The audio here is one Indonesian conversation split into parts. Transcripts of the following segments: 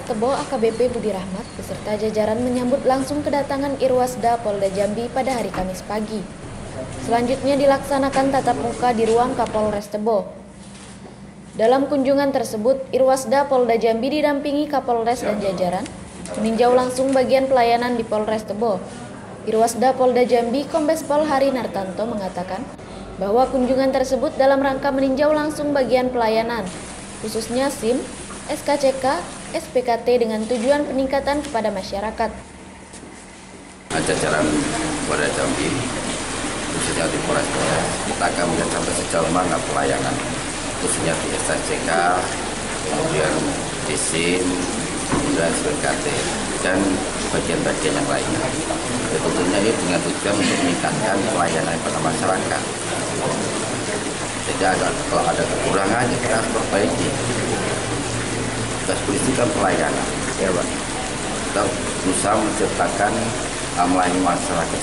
Tebo AKBP Budi Rahmat beserta jajaran menyambut langsung kedatangan Irwasda Polda Jambi pada hari Kamis pagi. Selanjutnya dilaksanakan tatap muka di ruang Kapolres Tebo. Dalam kunjungan tersebut, Irwasda Polda Jambi didampingi Kapolres dan jajaran meninjau langsung bagian pelayanan di Polres Tebo. Irwasda Polda Jambi Kombes Pol Hari Nartanto mengatakan bahwa kunjungan tersebut dalam rangka meninjau langsung bagian pelayanan, khususnya SIM, SKCK, SPKT dengan tujuan peningkatan kepada masyarakat. Jajaran Polda Jambi, khususnya di Polres Tebo, kita akan melihat sampai sejauh mana pelayanan, khususnya di SKCK, kemudian di SIM, kemudian SPKT, dan bagian-bagian yang lainnya. Tentunya ini dengan tujuan untuk meningkatkan pelayanan kepada masyarakat. Jadi kalau ada kekurangan, kita harus perbaiki. Kita polisikan pelayanan. Kita berusaha menciptakan melayani masyarakat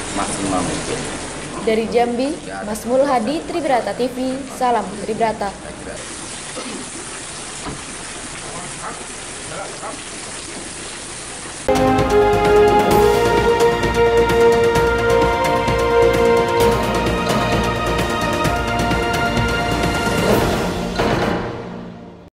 semaksimal mungkin. Dari Jambi, Masmul Hadi, Tribrata TV, salam Tribrata.